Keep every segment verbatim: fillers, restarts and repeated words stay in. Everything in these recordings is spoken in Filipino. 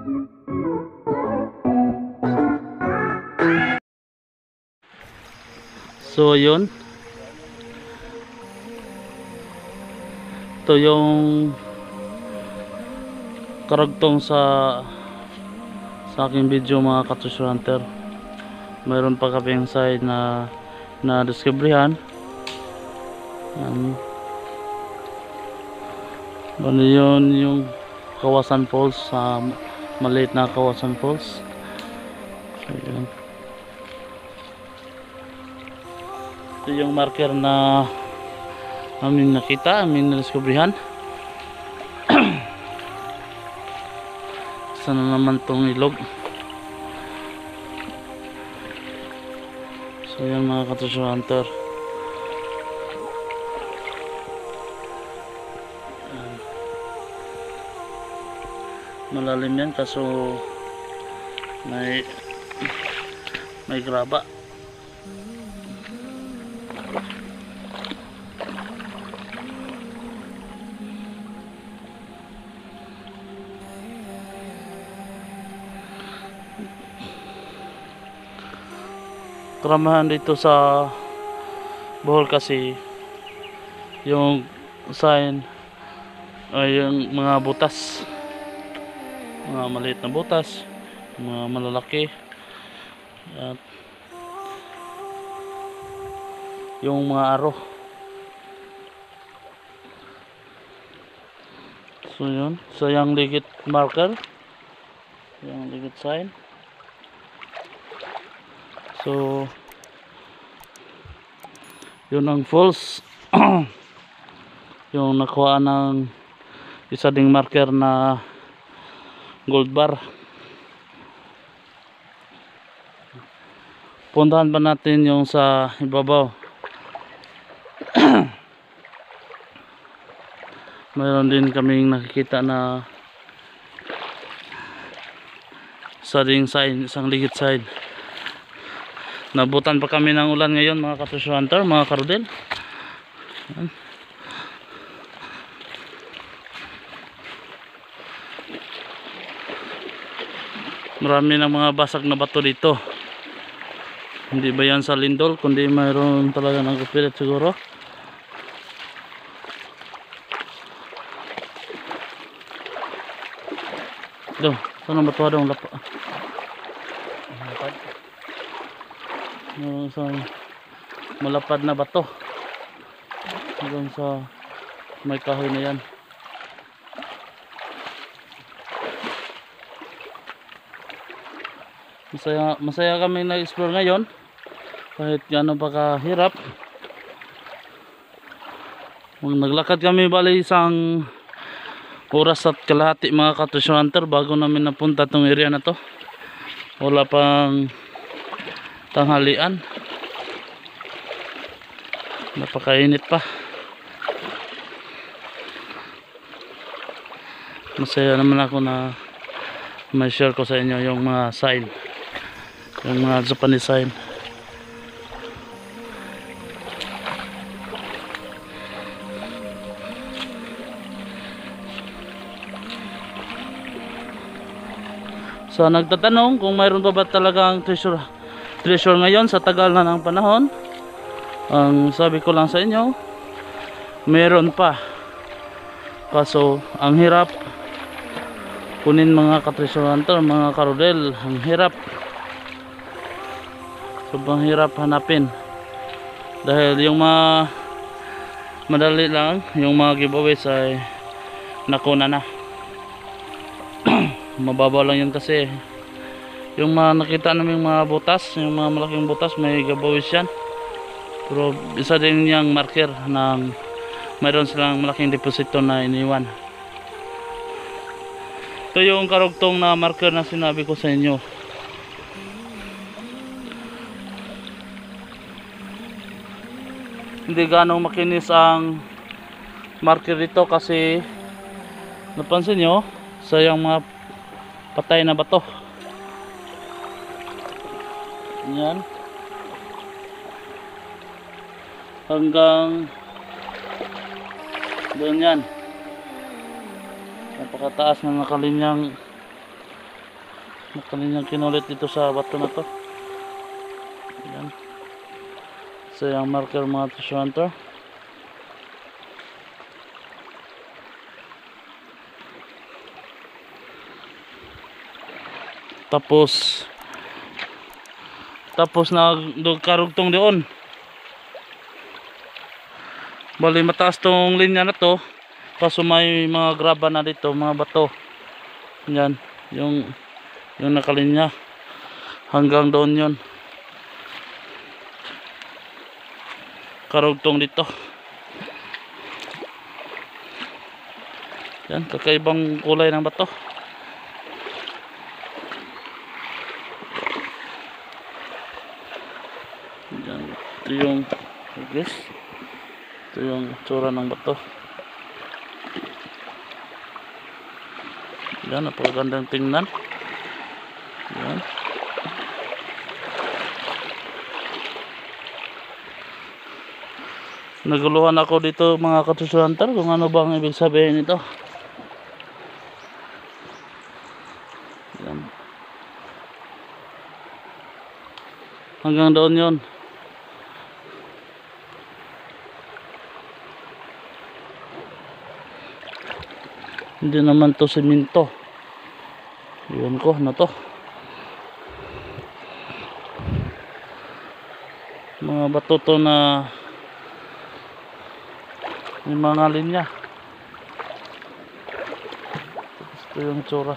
So yun, ito yung karagtong sa sa aking video mga ka-treasure hunter. Mayroon pa kaming side na na discoveryhan. Yan. Bali yun yung Kawasan Falls, sa uh, maliit na Kawasan Falls. So yun, ito yung marker na aming nakita, aming na-discoveryhan. Sana naman tong ilog. So yan mga ka-treasure hunter, yan. Malalim yan kaso may may graba. Karamahan dito sa Bohol kasi yung sign ay yung mga butas, mga maliit na butas, mga malalaki, at yung mga aro. So yun, so yung ligit marker, yung ligit sign. So yun ang falls. Yung nakuha ng isa ding marker na gold bar. Puntahan pa natin yung sa ibabaw. Mayroon din kaming nakikita na isa ding sign, isang ligit side. Nabutan pa kami ng ulan ngayon mga ka-treasure hunter, mga karudel. Yan. Marami ng mga basag na bato dito. Hindi ba yan sa lindol, kundi mayroon talaga ng kapilit siguro. Doon, saan ang batuwa doon? Lapa. Meron sa malapad na bato hanggang sa may kahoy na yan. Masaya, masaya kami na-explore ngayon kahit gano'n pa kahirap. Naglakad kami bali isang oras at kalahati mga ka-treasure hunter bago namin napunta tong area na to. Wala pang tanghalian, napakainit pa. Masaya naman ako na may share ko sa inyo yung mga sign, yung mga Japanese sign. So nagtatanong kung mayroon pa ba talagang treasure treasure ngayon sa tagal na ng panahon, ang sabi ko lang sa inyo, meron pa, kaso ang hirap kunin mga ka-treasure hunter, mga karudel. Ang hirap, sobrang hirap hanapin dahil yung mga madali lang, yung mga giveaways ay nakuna na. Mababaw lang yun kasi yung mga nakita namin mga butas, yung mga malaking butas, may giveaways yan. Pero isa din yung marker ng mayroon silang malaking deposito na iniwan. Ito yung karugtong na marker na sinabi ko sa inyo. Hindi ganong makinis ang marker dito kasi napansin nyo sa yung mga patay na bato. Yan. Hanggang doon yan. Napakataas na nakalinyang Nakalinyang kinulit dito sa bato na to. Ayan. So yung marker mga treasure hunter. Tapos tapos nagkarugtong doon. Bali mataas tong linya na to. Kaso may mga graba na dito, mga bato. Yan, yung yung nakalinya hanggang doon yon. Karugtong dito. Yan, kakaibang kulay ng bato. Yan, ito yung guys. Ito yung tsura ng bato. Yan, napakagandang tingnan. Yan. Naguluhan ako dito mga ka-treasure hunter kung ano bang ibig sabihin nito. Yan. Hanggang doon yon. Hindi naman to semento. Iwan ko na to. Mga bato to na may mga linya. Ito yung tsura.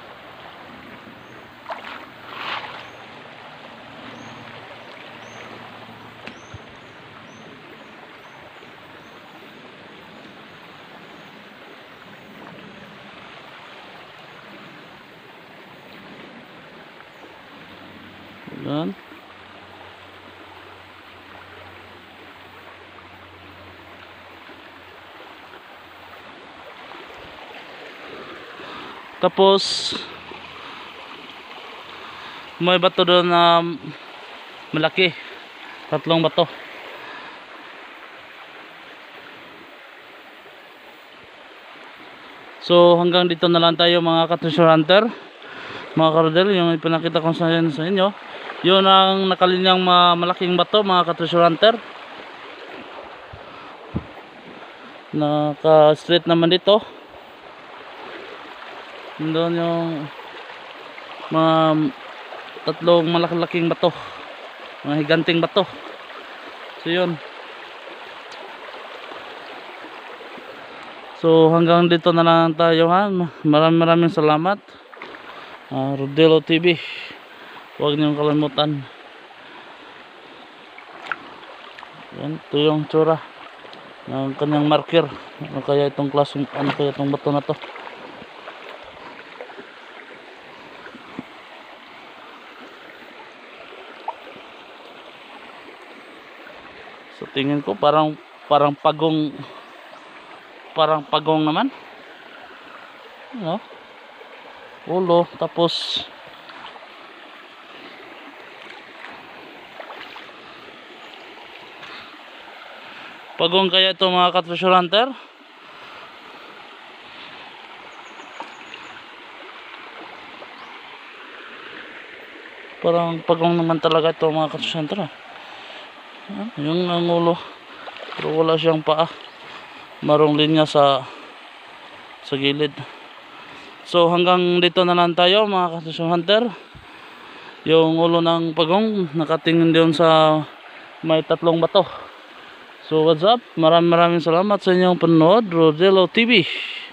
Yan. Tapos may bato doon na malaki. Tatlong bato. So hanggang dito na lang tayo mga ka-treasure hunter. Mga karodel, yung ipinakita ko sa, sa inyo, yun ang nakalinyang malaking bato mga ka-treasure hunter. Naka straight naman dito. Doon yung mga tatlong malaki-laking bato, mga higanting bato. So yun. So hanggang dito na lang tayo ha. Maraming maraming salamat. uh, Rodelo T V, huwag niyong kalimutan. Yan, ito yung tsura ng kanyang marker. Ano kaya itong klaseng, ano kaya itong bato na to? So tingin ko parang parang pagong parang pagong naman. Ano? Ulo, tapos pagong kaya ito mga ka-treasure hunter. Parang pagong naman talaga ito mga ka-treasure hunter. Ah, yung ang ulo, pero wala siyang paa. Marong linya sa sa gilid. So hanggang dito na lang tayo mga ka-treasure hunter. Yung ulo ng pagong nakatingin doon sa may tatlong bato. So what's up? Maraming maraming salamat sa inyong panonood. Rodelo T V.